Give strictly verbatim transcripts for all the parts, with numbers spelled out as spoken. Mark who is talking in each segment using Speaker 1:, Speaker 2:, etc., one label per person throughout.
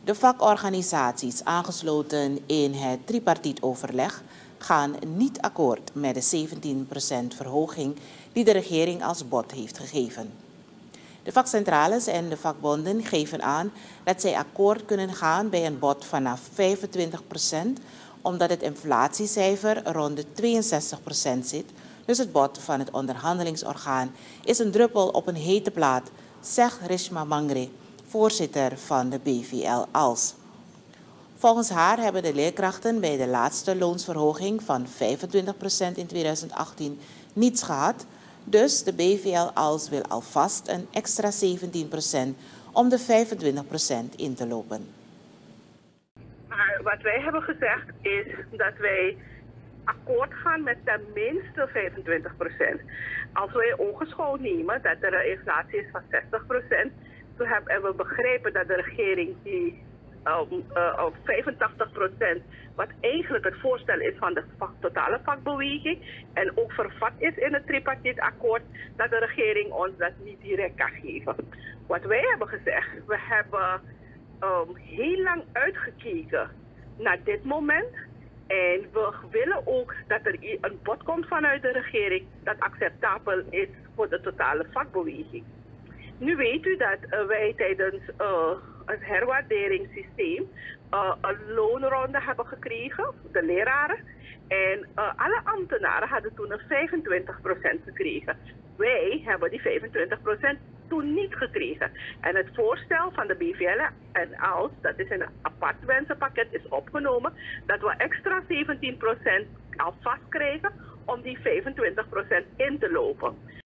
Speaker 1: De vakorganisaties aangesloten in het tripartietoverleg gaan niet akkoord met de zeventien procent verhoging die de regering als bod heeft gegeven. De vakcentrales en de vakbonden geven aan dat zij akkoord kunnen gaan bij een bod vanaf vijfentwintig procent, omdat het inflatiecijfer rond de tweeënzestig procent zit. Dus het bod van het onderhandelingsorgaan is een druppel op een hete plaat, zegt Rishma Mangre, voorzitter van de B V L-A L S. Volgens haar hebben de leerkrachten bij de laatste loonsverhoging van vijfentwintig procent in tweeduizend achttien niets gehad. Dus de B V L-A L S wil alvast een extra zeventien procent om de vijfentwintig procent in te lopen.
Speaker 2: Maar wat wij hebben gezegd is dat wij akkoord gaan met ten minste vijfentwintig procent. Als wij ongeschoold nemen dat er een inflatie is van zestig procent, toen hebben we begrepen dat de regering die um, uh, vijfentachtig procent, wat eigenlijk het voorstel is van de vak, totale vakbeweging en ook vervat is in het tripartiet-akkoord, dat de regering ons dat niet direct kan geven. Wat wij hebben gezegd, we hebben um, heel lang uitgekeken naar dit moment. En we willen ook dat er een bod komt vanuit de regering dat acceptabel is voor de totale vakbeweging. Nu weet u dat uh, wij tijdens uh, het herwaarderingssysteem uh, een loonronde hebben gekregen, de leraren. En uh, alle ambtenaren hadden toen een vijfentwintig procent gekregen. Wij hebben die vijfentwintig procent toen niet gekregen. En het voorstel van de B V L en A L S, dat is in een apart wensenpakket, is opgenomen dat we extra zeventien procent alvast krijgen om die vijfentwintig procent in te lopen.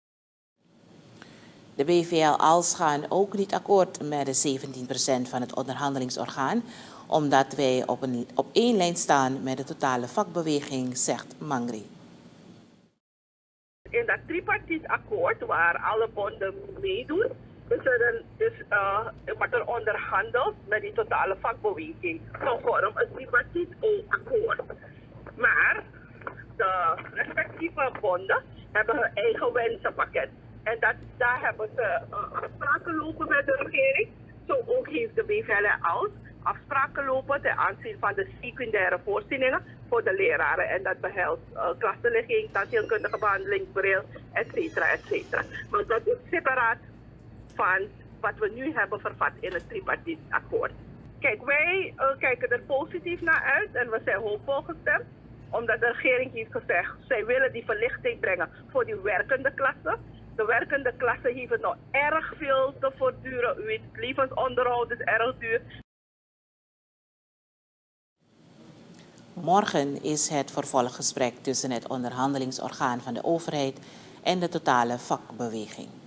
Speaker 1: De B V L-A L S gaan ook niet akkoord met de zeventien procent van het onderhandelingsorgaan, omdat wij op, een, op één lijn staan met de totale vakbeweging, zegt Mangri.
Speaker 2: In dat tripartiet-akkoord waar alle bonden meedoen, is er een, dus, uh, wordt er onderhandeld met die totale vakbeweging. Conform het tripartiet-akkoord. Maar de respectieve bonden hebben hun eigen wensenpakket. En dat, daar hebben ze uh, afspraken lopen met de regering. Zo ook heeft de B V L-A L S afspraken lopen ten aanzien van de secundaire voorzieningen voor de leraren. En dat behelst uh, klassenligging, tandheelkundige behandeling, bril, et cetera, et cetera. Maar dat is separaat van wat we nu hebben vervat in het tripartiet-akkoord. Kijk, wij uh, kijken er positief naar uit en we zijn hoopvol gestemd. Omdat de regering heeft gezegd, zij willen die verlichting brengen voor die werkende klassen. De werkende klasse heeft het nog erg veel te voortduren. U weet, het levensonderhoud is erg duur.
Speaker 1: Morgen is het vervolggesprek tussen het onderhandelingsorgaan van de overheid en de totale vakbeweging.